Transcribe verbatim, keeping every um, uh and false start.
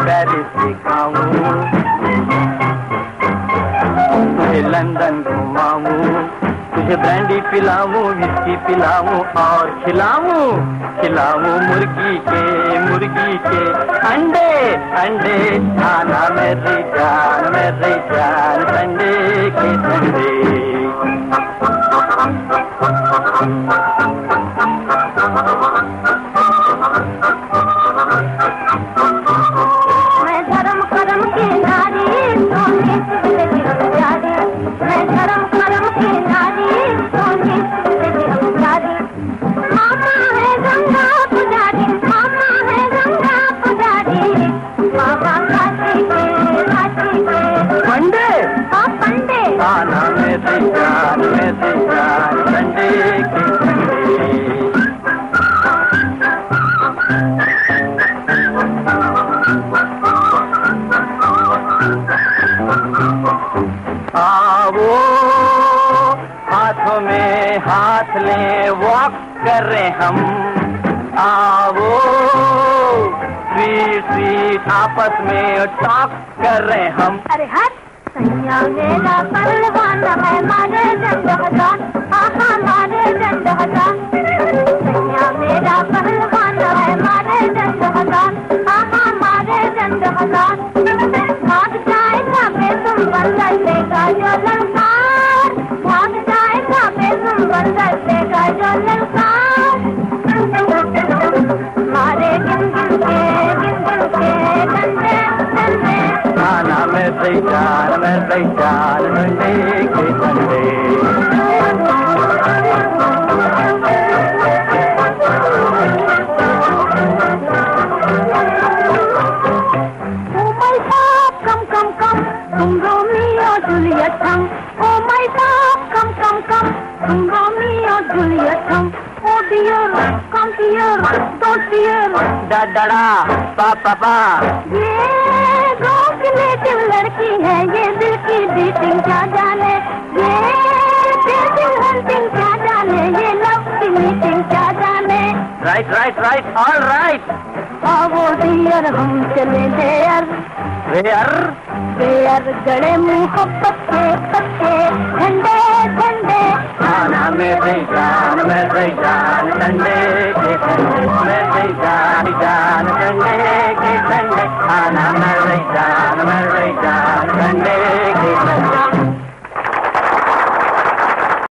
Paris दिखाऊं, तुझे London घुमाऊं, तुझे ब्रांडी पिलाऊं, विस्की पिलाऊं और खिलाऊं, खिलाऊं मुर्गी के मुर्गी के अंडे अंडे। खाना मेरी जान मेरी जान संडे के संडे। मैं धर्म कर्म की नारी सोनी से प्यारी, मैं धर्म कर्म की नारी सोनी से प्यारी। मामा है गंगा पुजारी, मामा है गंगा पुजारी, बाबा काशी के काशी के पंडे हाँ पंडे। खाना मेरी जान मेरी जान संडे के संडे। आओ हाथों में हाथ ले वॉक कर रहे हम, आओ स्वीट स्वीट आपस में टॉक कर रहे हम। अरे हट सैया मेरा पहलवान है, मारे डंड हजार आहा मारे डंड हजार। सैया मेरा पहलवान है, मारे डंड हजार आहा मारे डंड हजार। भाग जाएगा बेसुम बंदर लेगा जो ललकार, भाग जाएगा बेसुम बंदर लेगा जो ललकार। मारे गिन गिन के गिन गिन के डंडे डंडे। खाना मेरी जान मेरी जान संडे के संडे। कम कम कम तुम रोमियो जूलियट हम, ओ माय गॉड कम कम कम तुम रोमियो जूलियट हम। Oh dear come here don't fear डडड़ा पापा पा। ये गाँव की नेटिव लड़की है, ये दिल की बीटिंग क्या जाने, ये डेटिंग हंटिंग क्या जाने, ये लव की मीटिंग क्या जाने। Right right right all right. आओ डियर हम चले देयर वेयर बेयर गड़े मोहब्बत के पत्ते ठंडे ठंडे। खाना मेरी जान मेरी जान संडे के संडे, मेरी जान जान संडे के संडे।